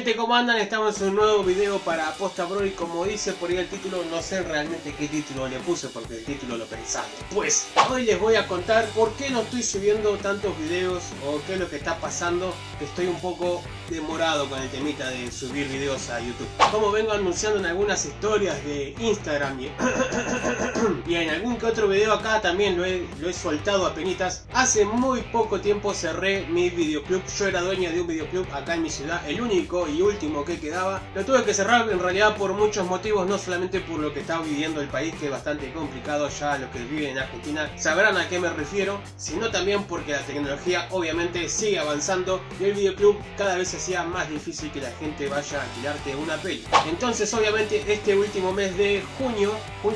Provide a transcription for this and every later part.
gente, ¿cómo andan? Estamos en un nuevo video para Aposta Bro y como dice por ahí el título, no sé realmente qué título le puse porque el título lo pensaba. Pues hoy les voy a contar por qué no estoy subiendo tantos videos o qué es lo que está pasando, que estoy un poco demorado con el temita de subir videos a YouTube. Como vengo anunciando en algunas historias de Instagram y en algún que otro video acá también lo he soltado a penitas. Hace muy poco tiempo cerré mi videoclub. Yo era dueño de un videoclub acá en mi ciudad, el único y último que quedaba. Lo tuve que cerrar en realidad por muchos motivos, no solamente por lo que está viviendo el país, que es bastante complicado, ya los que viven en Argentina sabrán a qué me refiero, sino también porque la tecnología obviamente sigue avanzando y el videoclub cada vez se hacía más difícil que la gente vaya a alquilarte una peli. Entonces obviamente este último mes de julio,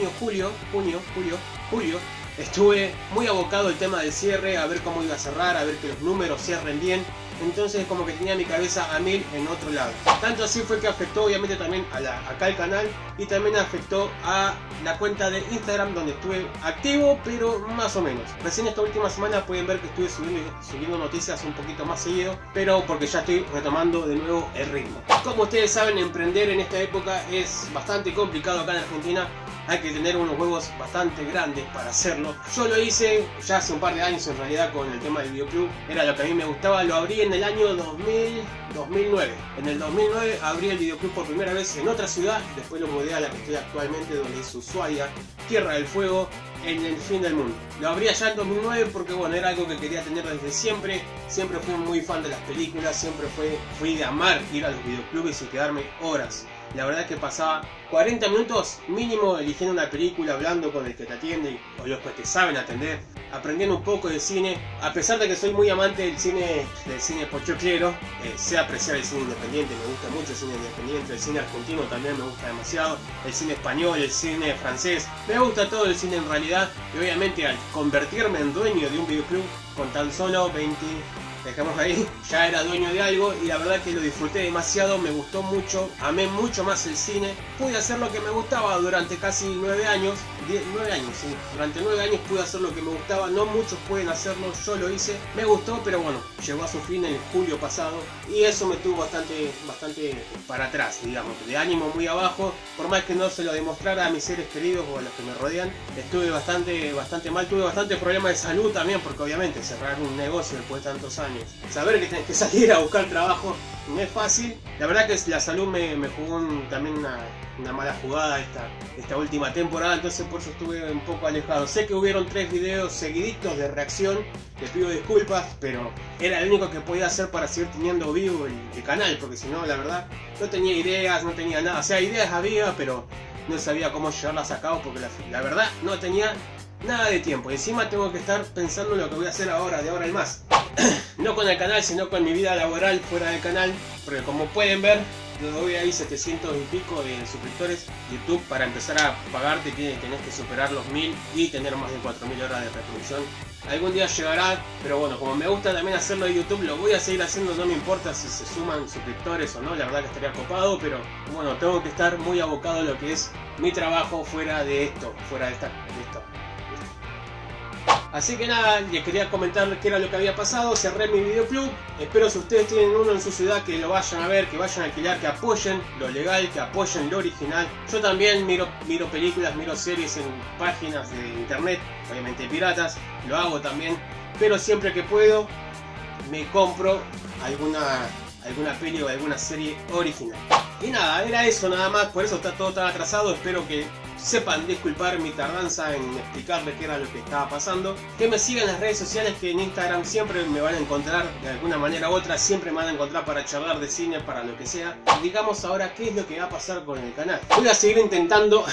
estuve muy abocado al tema del cierre, a ver cómo iba a cerrar, a ver que los números cierren bien. Entonces como que tenía mi cabeza a mil en otro lado. Tanto así fue que afectó obviamente también acá al canal y también afectó a la cuenta de Instagram, donde estuve activo pero más o menos. Recién esta última semana pueden ver que estuve subiendo noticias un poquito más seguido, pero porque ya estoy retomando de nuevo el ritmo. Como ustedes saben, emprender en esta época es bastante complicado acá en Argentina. Hay que tener unos huevos bastante grandes para hacerlo. Yo lo hice ya hace un par de años en realidad con el tema del videoclub. Era lo que a mí me gustaba. Lo abrí en el año 2009. En el 2009 abrí el videoclub por primera vez en otra ciudad. Después lo mudé a la que estoy actualmente, donde es Ushuaia, Tierra del Fuego, en el fin del mundo. Lo abrí allá en 2009 porque bueno, era algo que quería tener desde siempre. Siempre fui muy fan de las películas. Siempre fui de amar ir a los videoclubes y quedarme horas. La verdad es que pasaba 40 minutos mínimo eligiendo una película, hablando con el que te atiende o los que te saben atender, aprendiendo un poco de cine. A pesar de que soy muy amante del cine pochoclero, sé apreciar el cine independiente, me gusta mucho el cine independiente, el cine argentino también me gusta demasiado, el cine español, el cine francés, me gusta todo el cine en realidad. Y obviamente al convertirme en dueño de un videoclub con tan solo 20... dejamos ahí, ya era dueño de algo y la verdad que lo disfruté demasiado, me gustó mucho, amé mucho más el cine. Pude hacer lo que me gustaba durante casi 9 años, 9 años, sí. Durante 9 años pude hacer lo que me gustaba, no muchos pueden hacerlo, yo lo hice, me gustó, pero bueno, llegó a su fin en julio pasado y eso me tuvo bastante para atrás, digamos, de ánimo muy abajo. Por más que no se lo demostrara a mis seres queridos o a los que me rodean, estuve bastante mal, tuve bastantes problemas de salud también, porque obviamente cerrar un negocio después de tantos años, saber que tenés que salir a buscar trabajo no es fácil. La verdad que la salud me jugó también una mala jugada esta última temporada, entonces por eso estuve un poco alejado. Sé que hubieron 3 videos seguiditos de reacción, les pido disculpas, pero era el único que podía hacer para seguir teniendo vivo el canal, porque si no, la verdad, no tenía ideas, no tenía nada. O sea, ideas había, pero no sabía cómo llevarlas a cabo, porque la verdad no tenía nada de tiempo. Encima tengo que estar pensando en lo que voy a hacer ahora, de ahora en más. No con el canal, sino con mi vida laboral fuera del canal, porque como pueden ver, yo doy ahí 700 y pico de suscriptores. YouTube, para empezar a pagarte tenés que superar los 1000 y tener más de 4000 horas de reproducción. Algún día llegará, pero bueno, como me gusta también hacerlo de YouTube, lo voy a seguir haciendo, no me importa si se suman suscriptores o no, la verdad que estaría copado, pero bueno, tengo que estar muy abocado a lo que es mi trabajo fuera de esto, fuera de esto. Así que nada, les quería comentar qué era lo que había pasado. Cerré mi videoclub. Espero si ustedes tienen uno en su ciudad que lo vayan a ver, que vayan a alquilar, que apoyen lo legal, que apoyen lo original. Yo también miro películas, miro series en páginas de internet, obviamente piratas, lo hago también. Pero siempre que puedo me compro alguna peli o alguna serie original. Y nada, era eso nada más, por eso está todo tan atrasado. Espero que sepan disculpar mi tardanza en explicarles qué era lo que estaba pasando. Que me sigan en las redes sociales, que en Instagram siempre me van a encontrar de alguna manera u otra, siempre me van a encontrar para charlar de cine, para lo que sea. Y digamos ahora qué es lo que va a pasar con el canal. Voy a seguir intentando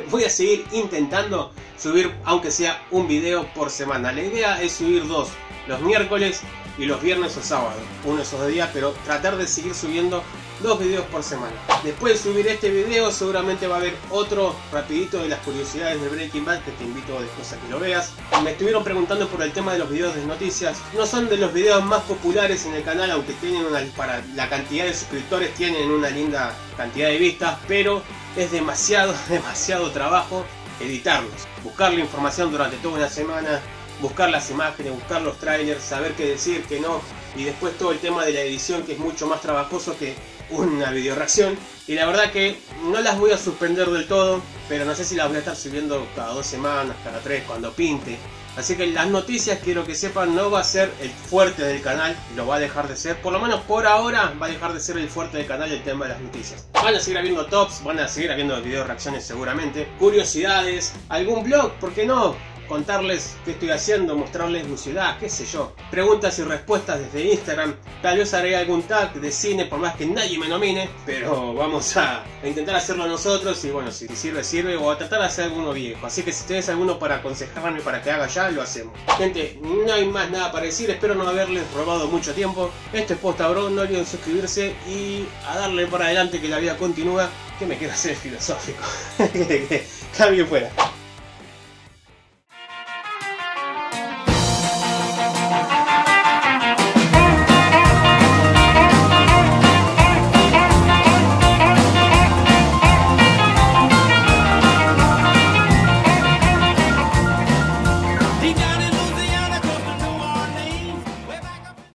subir aunque sea un video por semana. La idea es subir 2, los miércoles y los viernes o sábados, uno de esos 2 días, pero tratar de seguir subiendo 2 videos por semana. Después de subir este video seguramente va a haber otro rapidito de las curiosidades de Breaking Bad, que te invito después a que lo veas. Me estuvieron preguntando por el tema de los videos de noticias. No son de los videos más populares en el canal, aunque tienen para la cantidad de suscriptores tienen una linda cantidad de vistas, pero es demasiado trabajo editarlos, buscar la información durante toda una semana, buscar las imágenes, buscar los trailers, saber qué decir, qué no, y después todo el tema de la edición, que es mucho más trabajoso que una video reacción. Y la verdad que no las voy a suspender del todo, pero no sé si las voy a estar subiendo cada 2 semanas, cada 3, cuando pinte. Así que las noticias, quiero que sepan, no va a ser el fuerte del canal, lo va a dejar de ser, por lo menos por ahora va a dejar de ser el fuerte del canal el tema de las noticias. Van a seguir habiendo tops, van a seguir habiendo video reacciones seguramente, curiosidades, algún blog, ¿por qué no? Contarles qué estoy haciendo, mostrarles mi ciudad, qué sé yo. Preguntas y respuestas desde Instagram. Tal vez haré algún tag de cine por más que nadie me nomine, pero vamos a intentar hacerlo nosotros y bueno, si sirve, sirve, o a tratar de hacer alguno viejo. Así que si tenés alguno para aconsejarme para que haga ya, lo hacemos. Gente, no hay más nada para decir, espero no haberles robado mucho tiempo. Esto es Posta Bro, no olviden suscribirse y a darle para adelante que la vida continúa, que me quiero hacer filosófico. Cambio fuera.